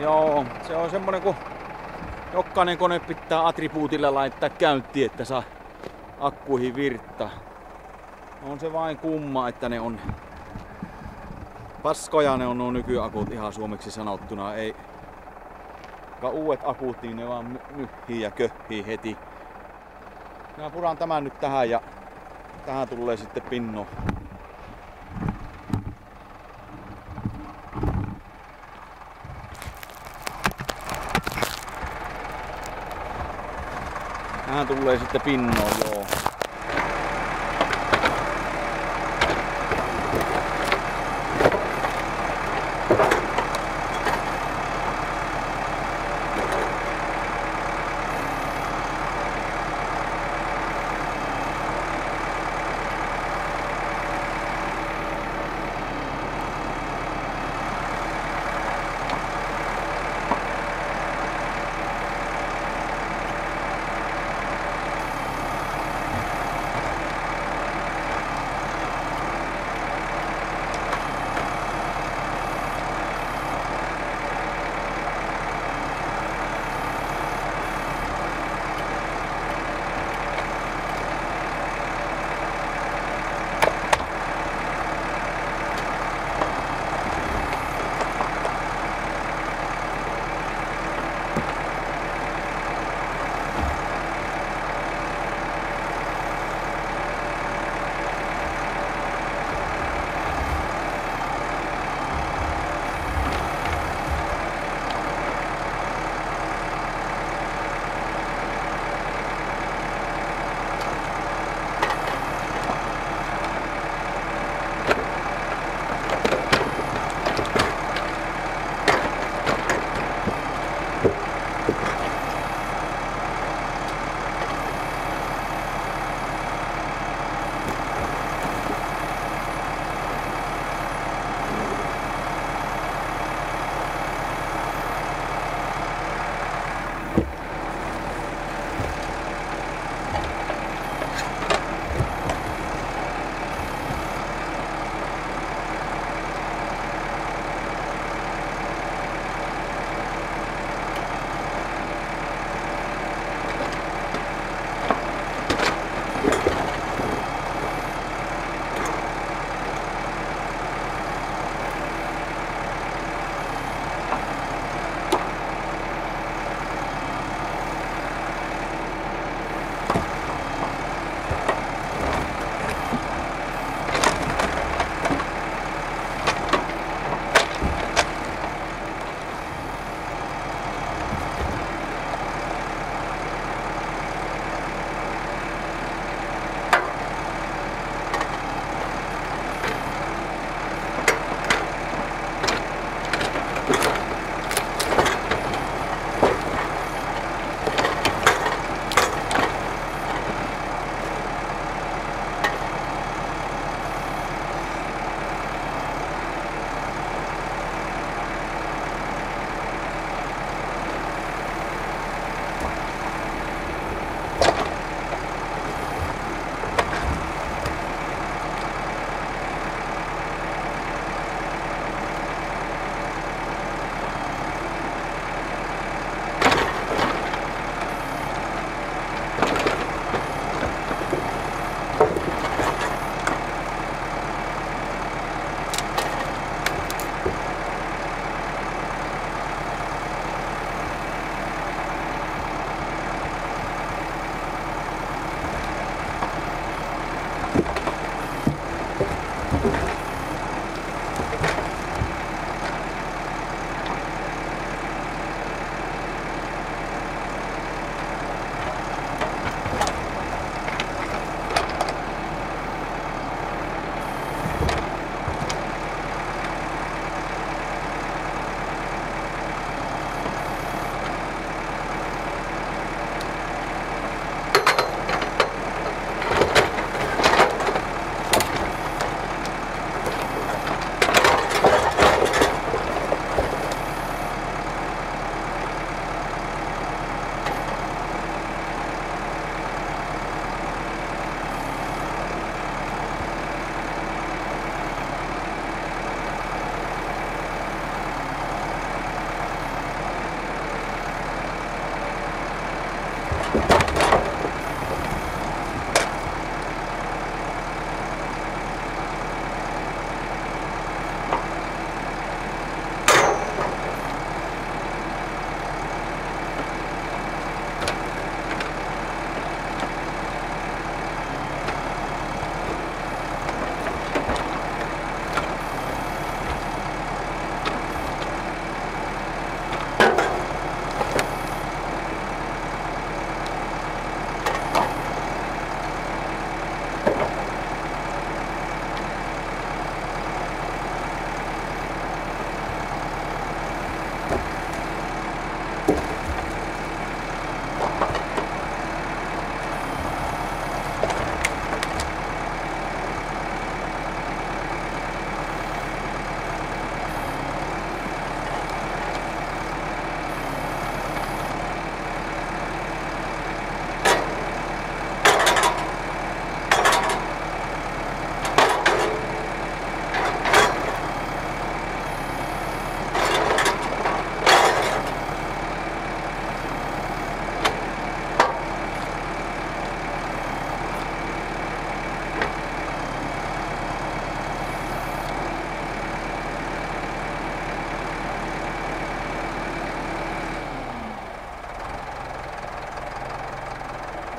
Joo, se on semmonen kun jokainen kone pitää attribuutilla laittaa käyntiin, että saa akkuihin virtaa. On se vain kumma, että ne on paskoja, ne on nuo nykyakut ihan suomeksi sanottuna. Ei uudet akut, niin ne vaan myhii ja köhii heti. Minä puran tämän nyt tähän ja tähän tulee sitten pinno. Tähän tulee sitten pinnoon, joo.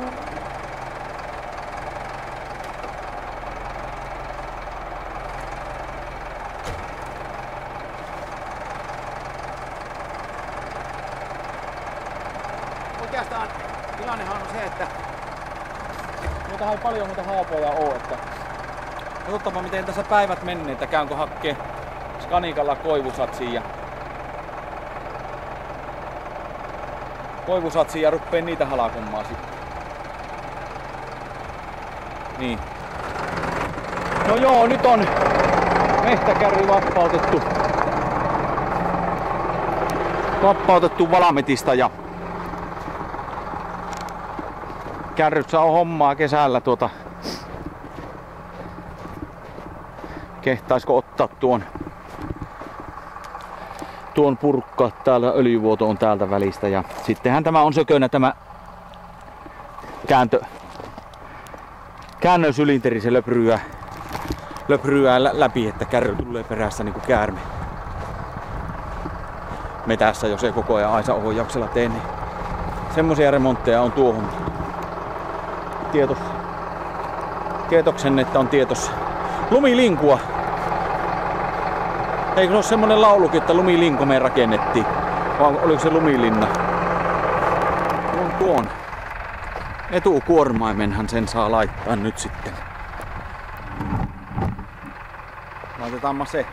Oikeastaan tilannehan on se, että noitahan ei paljon noita haapoja oo, että katsotaanpa miten tässä päivät menee, että käynkö hakkee Skanikalla koivusatsiin ja ruppeen niitä halakomaan sitten. Niin. No joo, nyt on mehtäkärry vapautettu Valametista ja kärryssä on hommaa kesällä kehtaisko ottaa tuon purkkaa täällä, öljyvuoto on täältä välistä ja sittenhän tämä on sökönä tämä käännösylinteri, se löpryää läpi, että kärry tulee perässä niinku käärme. Metässä, jos ei koko ajan aisa ohjauksella tee, niin semmosia remontteja on tuohon tietoksen, että on tietossa. Lumilinkua. Eikö se ole semmonen laulukin, että lumilinko me rakennettiin? Vai oliko se lumilinna? Tuon etukuormaimenhan sen saa laittaa nyt sitten. Laitetaanpa se.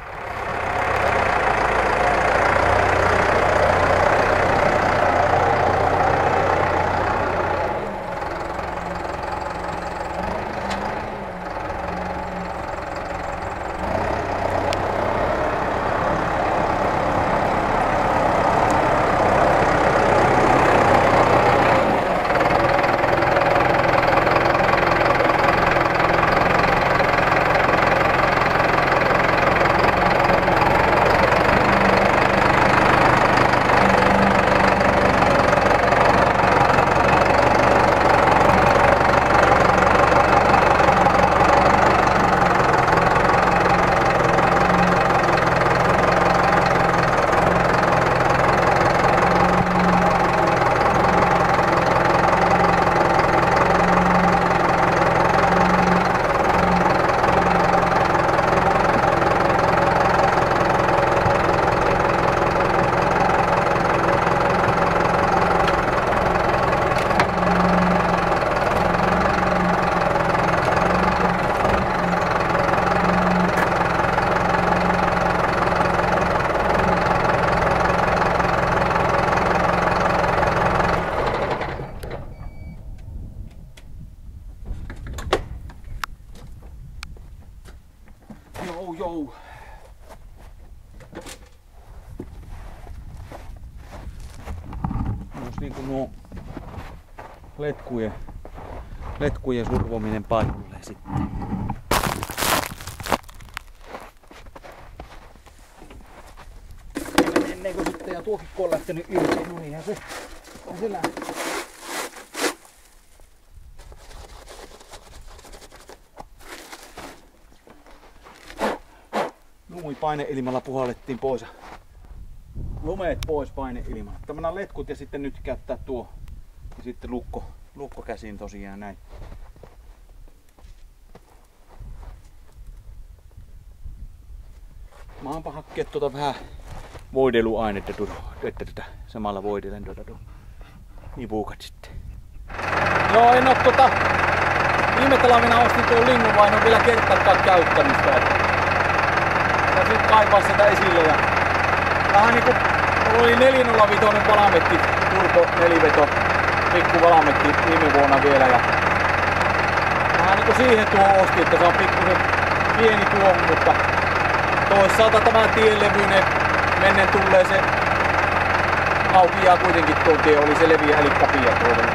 Jou. Myös niinku nuo letkujen survominen paikalle sitten. Ennen kuin sitten ja tuokikko on lähtenyt irti, no niinhän se on se lähtee. Paineilmalla puhallettiin pois. Lumeet pois paineilmalla. Tämä letkut ja sitten nyt käyttää tuo. Ja sitten lukko käsiin tosiaan näin. Maanpa hakkea vähän voideluainetta että samalla voidelen nipukat sitten. Joo, en oo viime talvena ostin tuon linnun, vaan en oo vielä kertaakaan käyttänyt sitä. Ja sit kaivaa sitä esille ja vähän niinku oli 405 Valametti, turbo neliveto, pikku Valametti viime vuonna vielä ja vähän niinku siihen tuo osti, että se on pikkusen pieni tuo, mutta toisaalta tämä tienlevyinen mennen tulee se aukiaa kuitenkin tuon tie, oli se leviä eli kapia tuolla.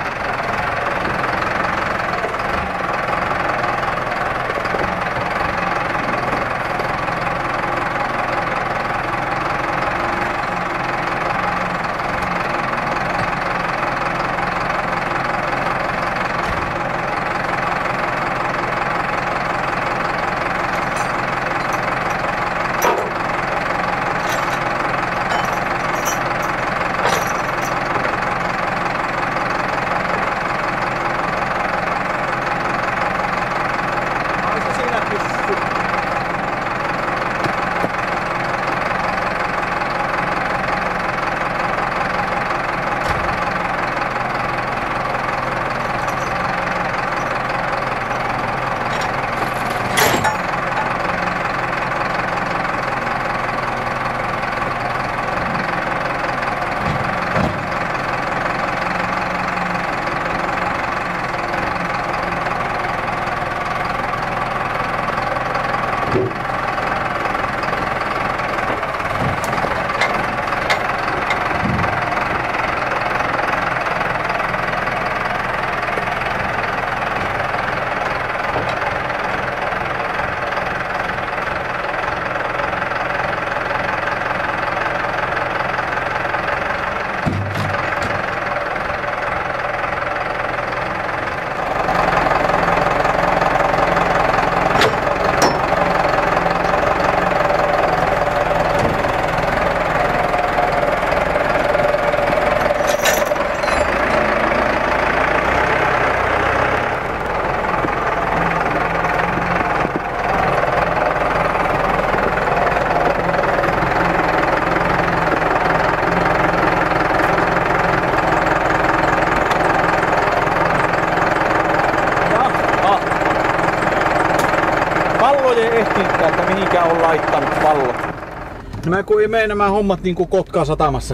oikein ehtinytkään, että mihinkään on laittanut pallot. Nämä kun ei mene nämä hommat niin kuin Kotkaan satamassa.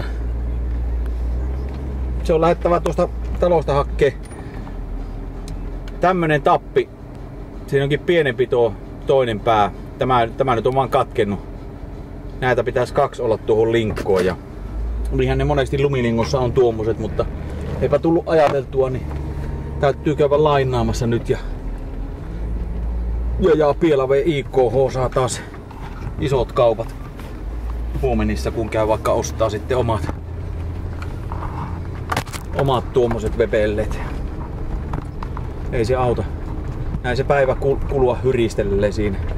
Se on lähettävä tuosta talosta hakkee tämmönen tappi. Siinä onkin pienempi tuo toinen pää. Tämä nyt on vaan katkennut. Näitä pitäisi 2 olla tuohon linkkoon. Ja olihan ne monesti lumilingossa on tuommoiset, mutta eipä tullut ajateltua, niin täytyy käydä lainaamassa nyt. Ja Pielave IKH saa taas isot kaupat huomenissa, kun käy vaikka ostaa sitten omat tuommoiset vepelleet. Ei se auta. Näin se päivä kulua hyristelle siinä.